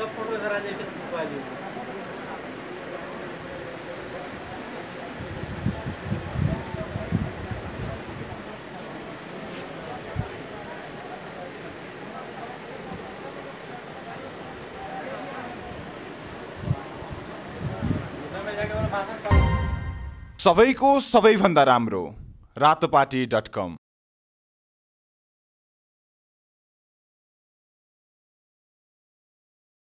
सब फोटो इधर आ जाए फेसबुक वाली। मैं जाके भाषण सबैको सबैभन्दा राम्रो रातोपाटी.com